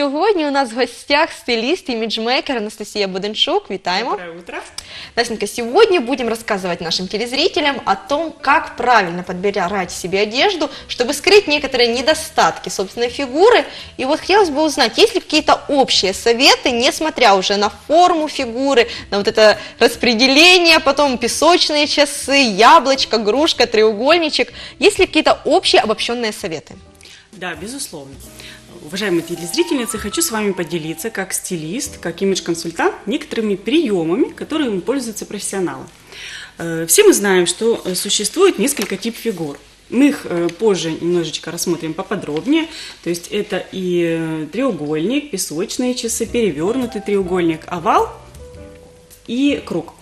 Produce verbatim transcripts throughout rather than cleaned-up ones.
Сьогодні у нас в гостях стилист и имиджмейкер Анастасия Буденчук. Витаем. Доброе утро. Настенька, сегодня будем рассказывать нашим телезрителям о том, как правильно подбирать себе одежду, чтобы скрыть некоторые недостатки собственной фигуры. И вот хотелось бы узнать, есть ли какие-то общие советы, несмотря уже на форму фигуры, на вот это распределение, потом песочные часы, яблочко, грушка, треугольничек. Есть ли какие-то общие обобщенные советы? Да, безусловно. Уважаемые телезрительницы, хочу с вами поделиться как стилист, как имидж-консультант некоторыми приемами, которыми пользуются профессионалы. Все мы знаем, что существует несколько типов фигур. Мы их позже немножечко рассмотрим поподробнее. То есть это и треугольник, песочные часы, перевернутый треугольник, овал и круг.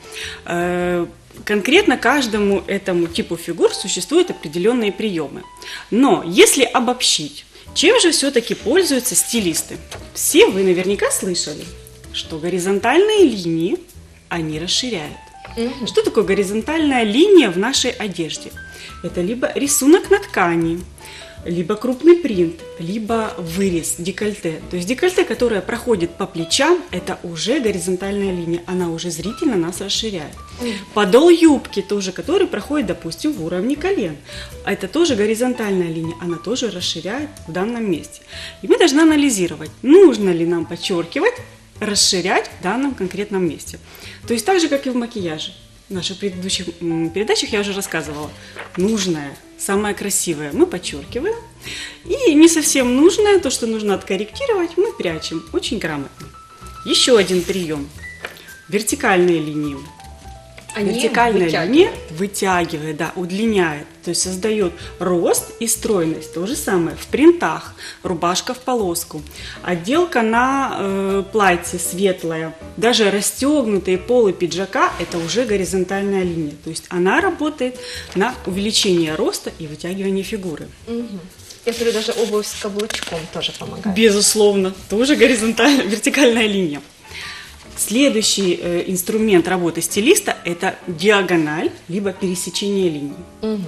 Конкретно каждому этому типу фигур существуют определенные приемы. Но если обобщить, чем же все-таки пользуются стилисты? Все вы наверняка слышали, что горизонтальные линии, они расширяют. Mm-hmm. Что такое горизонтальная линия в нашей одежде? Это либо рисунок на ткани, либо крупный принт, либо вырез, декольте. То есть декольте, которое проходит по плечам, это уже горизонтальная линия, она уже зрительно нас расширяет. Mm. Подол юбки тоже, который проходит, допустим, в уровне колен. Это тоже горизонтальная линия, она тоже расширяет в данном месте. И мы должны анализировать, нужно ли нам подчеркивать, расширять в данном конкретном месте. То есть так же, как и в макияже. В наших предыдущих передачах я уже рассказывала. Нужное, самое красивое мы подчеркиваем. И не совсем нужное, то, что нужно откорректировать, мы прячем. Очень грамотно. Еще один прием. Вертикальные линии. Они Вертикальная вытягивают. линия вытягивает, да, удлиняет, то есть создает рост и стройность. То же самое в принтах, рубашка в полоску, отделка на э, платье светлая, даже расстегнутые полы пиджака – это уже горизонтальная линия. То есть она работает на увеличение роста и вытягивание фигуры. Угу. Я смотрю, даже обувь с каблучком тоже помогает. Безусловно, тоже горизонтальная, вертикальная линия. Следующий э, инструмент работы стилиста – это диагональ, либо пересечение линий. Угу.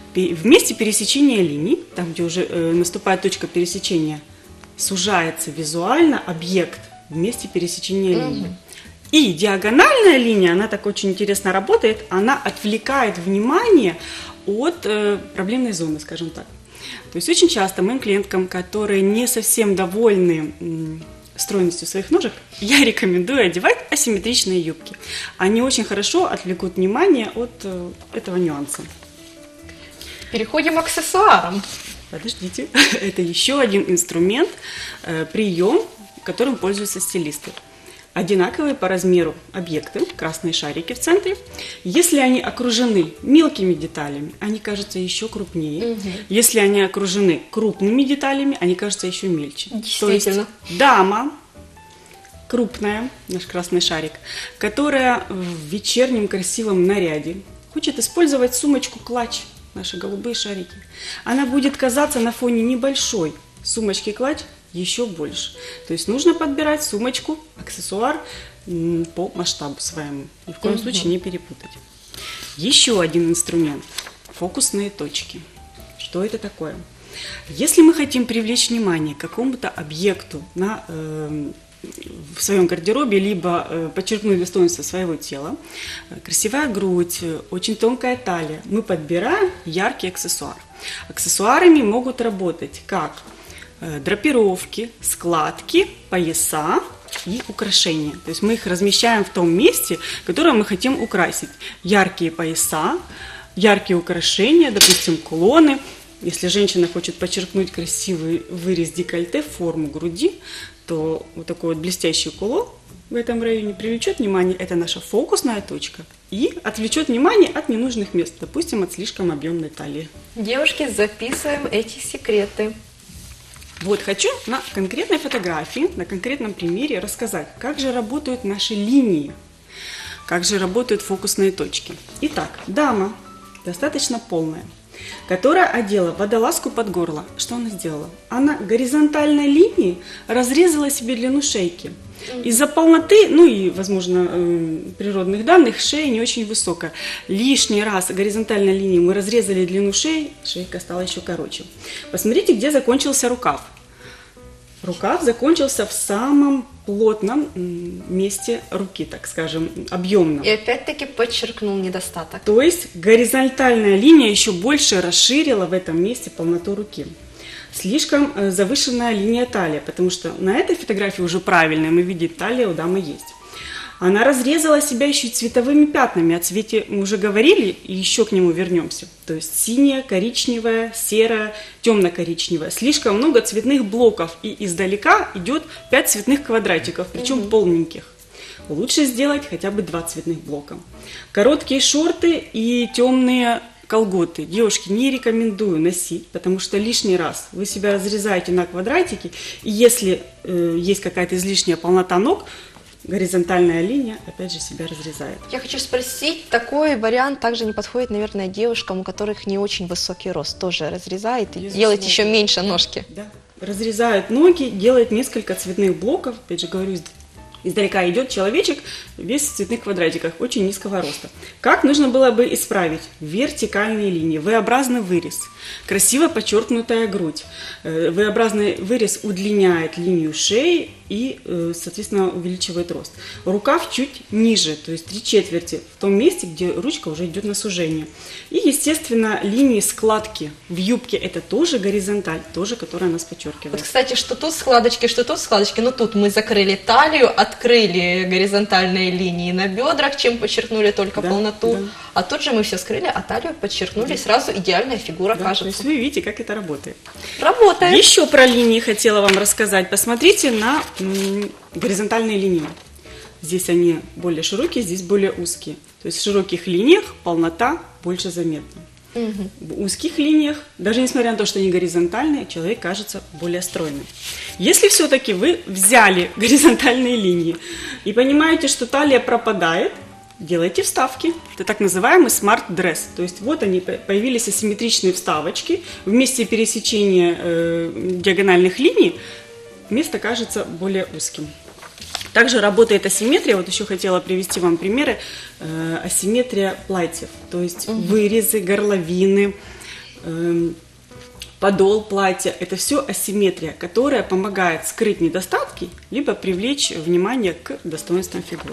В месте пересечения линий, там, где уже э, наступает точка пересечения, сужается визуально объект в месте пересечения угу. линий. И диагональная линия, она так очень интересно работает, она отвлекает внимание от э, проблемной зоны, скажем так. То есть очень часто моим клиенткам, которые не совсем довольны м, стройностью своих ножек, я рекомендую одевать асимметричные юбки. Они очень хорошо отвлекут внимание от э, этого нюанса. Переходим к аксессуарам. Подождите, это еще один инструмент, э, прием, которым пользуются стилисты. Одинаковые по размеру объекты, красные шарики в центре. Если они окружены мелкими деталями, они кажутся еще крупнее. Угу. Если они окружены крупными деталями, они кажутся еще мельче. Действительно. То есть дама крупная, наш красный шарик, которая в вечернем красивом наряде хочет использовать сумочку-клатч, наши голубые шарики. Она будет казаться на фоне небольшой сумочки-клатч еще больше. То есть нужно подбирать сумочку, аксессуар по масштабу своему. Ни в коем угу. случае не перепутать. Еще один инструмент – фокусные точки. Что это такое? Если мы хотим привлечь внимание к какому-то объекту на, э, в своем гардеробе, либо э, подчеркнуть достоинство своего тела, красивая грудь, очень тонкая талия, мы подбираем яркий аксессуар. Аксессуарами могут работать как драпировки, складки, пояса и украшения. То есть мы их размещаем в том месте, которое мы хотим украсить. Яркие пояса, яркие украшения, допустим, кулоны. Если женщина хочет подчеркнуть красивый вырез декольте, форму груди, то вот такой вот блестящий кулон в этом районе привлечет внимание. Это наша фокусная точка и отвлечет внимание от ненужных мест, допустим, от слишком объемной талии. Девушки, записываем эти секреты. Вот хочу на конкретной фотографии, на конкретном примере рассказать, как же работают наши линии, как же работают фокусные точки. Итак, дама достаточно полная, которая одела водолазку под горло. Что она сделала? Она горизонтальной линией разрезала себе длину шейки. Из-за полноты, ну и, возможно, природных данных, шея не очень высокая. Лишний раз горизонтальной линией мы разрезали длину шеи, шейка стала еще короче. Посмотрите, где закончился рукав. Рукав закончился в самом плотном месте руки, так скажем, объемном. И опять-таки подчеркнул недостаток. То есть горизонтальная линия еще больше расширила в этом месте полноту руки. Слишком завышенная линия талии, потому что на этой фотографии уже правильно мы видим, талия у дамы есть. Она разрезала себя еще и цветовыми пятнами. О цвете мы уже говорили, и еще к нему вернемся. То есть синяя, коричневая, серая, темно-коричневая. Слишком много цветных блоков, и издалека идет пять цветных квадратиков, причем mm-hmm. полненьких. Лучше сделать хотя бы два цветных блока. Короткие шорты и темные колготы. Девушки, не рекомендую носить, потому что лишний раз вы себя разрезаете на квадратики, и если э, есть какая-то излишняя полнота ног, горизонтальная линия, опять же, себя разрезает. Я хочу спросить, такой вариант также не подходит, наверное, девушкам, у которых не очень высокий рост, тоже разрезает и делает еще меньше ножки. Да, разрезают ноги, делает несколько цветных блоков, опять же, говорю, издалека идет человечек весь в цветных квадратиках, очень низкого роста. Как нужно было бы исправить? Вертикальные линии, V-образный вырез, красиво подчеркнутая грудь. V-образный вырез удлиняет линию шеи и, соответственно, увеличивает рост. Рукав чуть ниже, то есть три четверти, в том месте, где ручка уже идет на сужение. И, естественно, линии складки в юбке, это тоже горизонталь, тоже, которая нас подчеркивает. Вот, кстати, что тут складочки, что тут складочки, но тут мы закрыли талию, открыли горизонтальные линии на бедрах, чем подчеркнули только да, полноту, да. А тут же мы все скрыли, а талию подчеркнули, да. Сразу идеальная фигура, да, кажется. То есть вы видите, как это работает. Работает. Еще про линии хотела вам рассказать. Посмотрите на м, горизонтальные линии. Здесь они более широкие, здесь более узкие. То есть в широких линиях полнота больше заметна. Угу. В узких линиях, даже несмотря на то, что они горизонтальные, человек кажется более стройным. Если все-таки вы взяли горизонтальные линии и понимаете, что талия пропадает, делайте вставки. Это так называемый смарт-дресс. То есть вот они, появились асимметричные вставочки. В месте пересечения э, диагональных линий место кажется более узким. Также работает асимметрия. Вот еще хотела привести вам примеры. Э, асимметрия платьев. То есть угу. вырезы, горловины, э, подол платья. Это все асимметрия, которая помогает скрыть недостатки, либо привлечь внимание к достоинствам фигуры.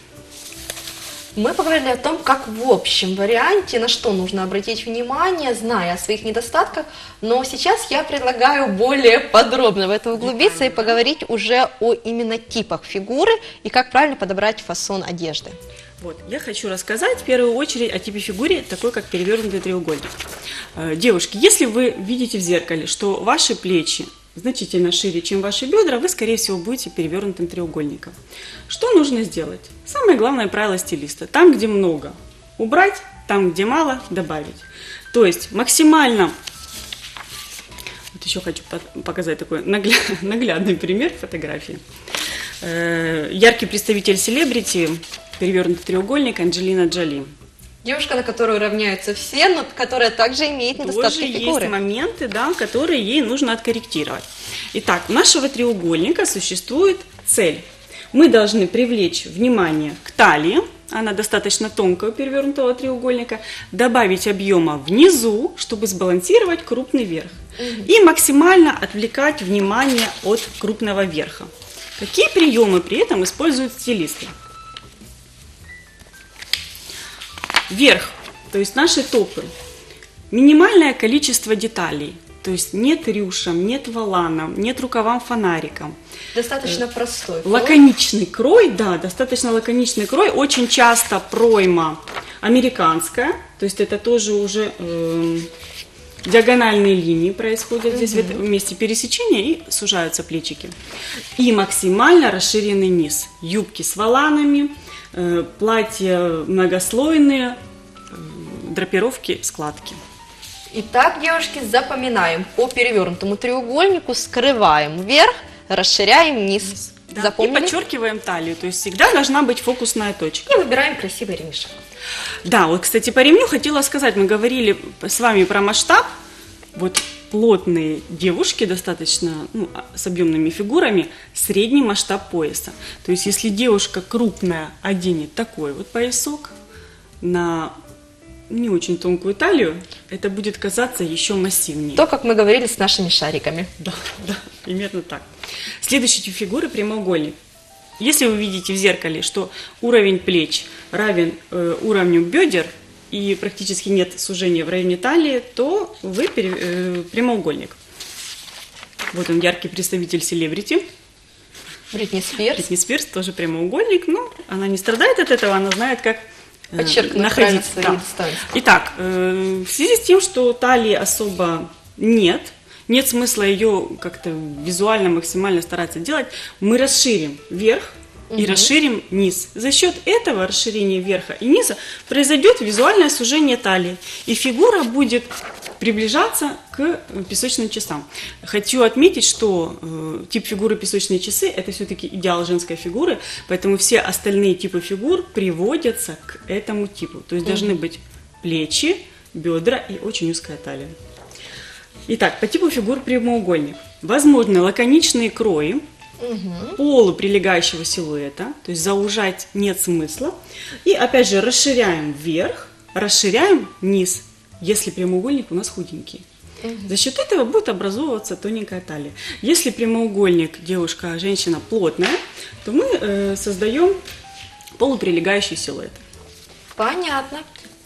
Мы поговорили о том, как в общем варианте, на что нужно обратить внимание, зная о своих недостатках, но сейчас я предлагаю более подробно в это углубиться и поговорить уже о именно типах фигуры и как правильно подобрать фасон одежды. Вот, я хочу рассказать в первую очередь о типе фигуры, такой как перевернутый треугольник. Девушки, если вы видите в зеркале, что ваши плечи значительно шире, чем ваши бедра, вы, скорее всего, будете перевернутым треугольником. Что нужно сделать? Самое главное правило стилиста. Там, где много, убрать, там, где мало, добавить. То есть максимально, вот еще хочу показать такой наглядный пример фотографии. Яркий представитель селебрити, перевернутый треугольник, Анджелина Джоли. Девушка, на которую равняются все, но которая также имеет недостатки тоже фигуры. Есть моменты, да, которые ей нужно откорректировать. Итак, у нашего треугольника существует цель. Мы должны привлечь внимание к талии, она достаточно тонкая у перевернутого треугольника, добавить объема внизу, чтобы сбалансировать крупный верх. Угу. И максимально отвлекать внимание от крупного верха. Какие приемы при этом используют стилисты? Верх, то есть наши топы, минимальное количество деталей, то есть нет рюшем, нет воланом, нет рукавам фонариком. Достаточно простой. Лаконичный крой, да, достаточно лаконичный крой, очень часто пройма американская, то есть это тоже уже э, диагональные линии происходят здесь угу. в месте пересечения и сужаются плечики. И максимально расширенный низ, юбки с воланами, платья многослойные, драпировки, складки. Итак, девушки, запоминаем. По перевернутому треугольнику скрываем вверх, расширяем низ. Да. Запомнили? И подчеркиваем талию, то есть всегда должна быть фокусная точка. И выбираем красивый ремешок. Да, вот, кстати, по ремню хотела сказать, мы говорили с вами про масштаб. Вот плотные девушки, достаточно ну, с объемными фигурами, средний масштаб пояса. То есть, если девушка крупная оденет такой вот поясок на не очень тонкую талию, это будет казаться еще массивнее. То, как мы говорили с нашими шариками. Да, да, примерно так. Следующий тип фигуры – прямоугольник. Если вы видите в зеркале, что уровень плеч равен э, уровню бедер и практически нет сужения в районе талии, то вы пере, э, прямоугольник. Вот он, яркий представитель селебрити. Бритни Спирс. Бритни Спирс тоже прямоугольник, но она не страдает от этого, она знает, как э, подчеркнуть находить. свои Да. достоинства. Итак, э, в связи с тем, что талии особо нет, нет смысла ее как-то визуально максимально стараться делать, мы расширим верх и Угу. расширим низ. За счет этого расширения верха и низа произойдет визуальное сужение талии, и фигура будет приближаться к песочным часам. Хочу отметить, что э, тип фигуры песочные часы – это все-таки идеал женской фигуры, поэтому все остальные типы фигур приводятся к этому типу. То есть Угу. должны быть плечи, бедра и очень узкая талия. Итак, по типу фигур прямоугольник. Возможны лаконичные крои, Угу. полуприлегающего силуэта, то есть заужать нет смысла. И опять же расширяем вверх, расширяем низ, если прямоугольник у нас худенький. Угу. За счет этого будет образовываться тоненькая талия. Если прямоугольник девушка, женщина плотная, то мы э, создаем полуприлегающий силуэт. Понятно.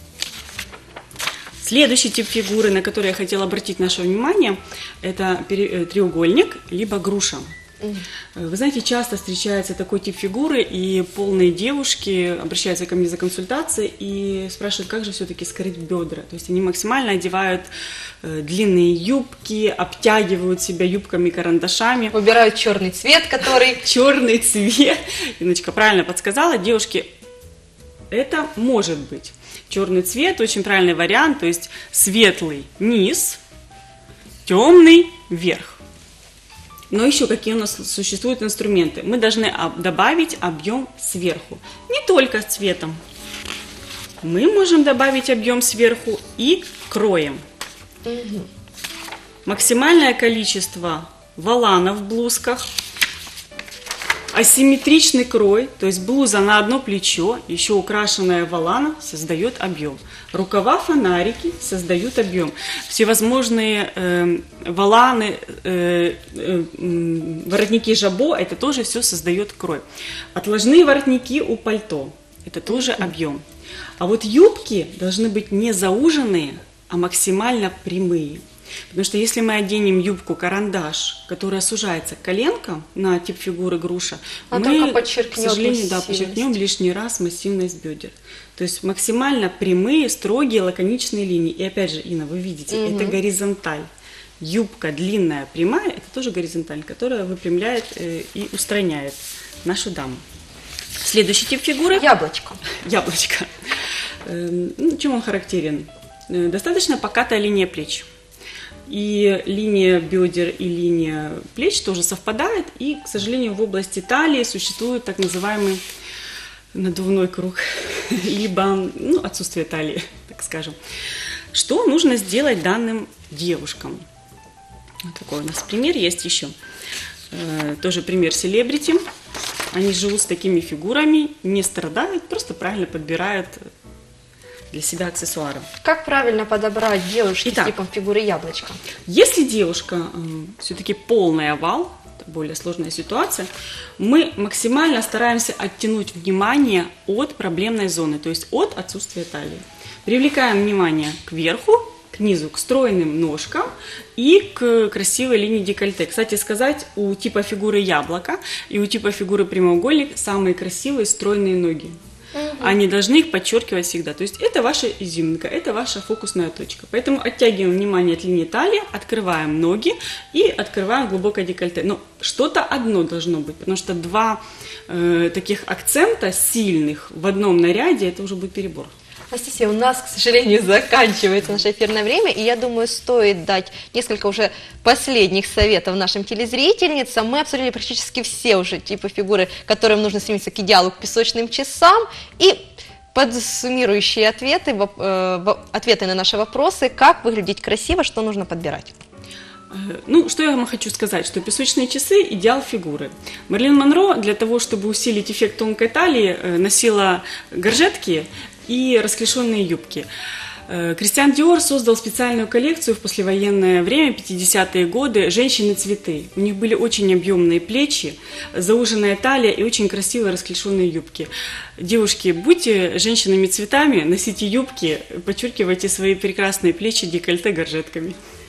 Следующий тип фигуры, на который я хотела обратить наше внимание, это пере- э, треугольник либо груша. Вы знаете, часто встречается такой тип фигуры, и полные девушки обращаются ко мне за консультацией и спрашивают, как же все-таки скрыть бедра. То есть они максимально одевают э, длинные юбки, обтягивают себя юбками-карандашами. Выбирают черный цвет, который... Черный цвет. Инночка правильно подсказала, девушки, это может быть. Черный цвет, очень правильный вариант, то есть светлый низ, темный верх. Но еще какие у нас существуют инструменты? Мы должны добавить объем сверху. Не только цветом. Мы можем добавить объем сверху и кроем. Угу. Максимальное количество воланов в блузках. Асимметричный крой, то есть блуза на одно плечо, еще украшенная воланом, создает объем. Рукава фонарики создают объем. Всевозможные э, воланы, э, э, воротники жабо, это тоже все создает крой. Отложные воротники у пальто, это тоже объем. А вот юбки должны быть не зауженные, а максимально прямые. Потому что если мы оденем юбку-карандаш, которая сужается к коленкам на тип фигуры груша, а мы, к сожалению, да, подчеркнем лишний раз массивность бедер. То есть максимально прямые, строгие, лаконичные линии. И опять же, Инна, вы видите, угу. это горизонталь. Юбка длинная, прямая, это тоже горизонталь, которая выпрямляет э, и устраняет нашу даму. Следующий тип фигуры. Яблочко. Яблочко. Э, ну, чем он характерен? Э, достаточно покатая линия плеч. И линия бедер и линия плеч тоже совпадает, и, к сожалению, в области талии существует так называемый надувной круг, либо ну, отсутствие талии, так скажем. Что нужно сделать данным девушкам? Вот такой у нас пример есть еще. Э, тоже пример селебрити. Они живут с такими фигурами, не страдают, просто правильно подбирают для себя аксессуары. Как правильно подобрать девушке Итак, с типом фигуры яблочко? Если девушка э, все-таки полный овал, это более сложная ситуация, мы максимально стараемся оттянуть внимание от проблемной зоны, то есть от отсутствия талии. Привлекаем внимание к верху, к низу, к стройным ножкам и к красивой линии декольте. Кстати сказать, у типа фигуры яблоко и у типа фигуры прямоугольник самые красивые стройные ноги. Угу. Они должны их подчеркивать всегда. То есть это ваша изюминка, это ваша фокусная точка. Поэтому оттягиваем внимание от линии талии, открываем ноги и открываем глубокое декольте. Но что-то одно должно быть, потому что два э, таких акцента сильных в одном наряде, это уже будет перебор. Анастасия, у нас, к сожалению, заканчивается наше эфирное время, и я думаю, стоит дать несколько уже последних советов нашим телезрительницам. Мы обсудили практически все уже типы фигуры, которым нужно стремиться к идеалу, к песочным часам, и подсуммирующие ответы, ответы на наши вопросы, как выглядеть красиво, что нужно подбирать. Ну, что я вам хочу сказать, что песочные часы – идеал фигуры. Марлин Монро для того, чтобы усилить эффект тонкой талии, носила горжетки и расклешенные юбки. Кристиан Диор создал специальную коллекцию в послевоенное время, пятидесятые годы, «Женщины-цветы». У них были очень объемные плечи, зауженная талия и очень красивые расклешенные юбки. Девушки, будьте женщинами-цветами, носите юбки, подчеркивайте свои прекрасные плечи декольте горжетками.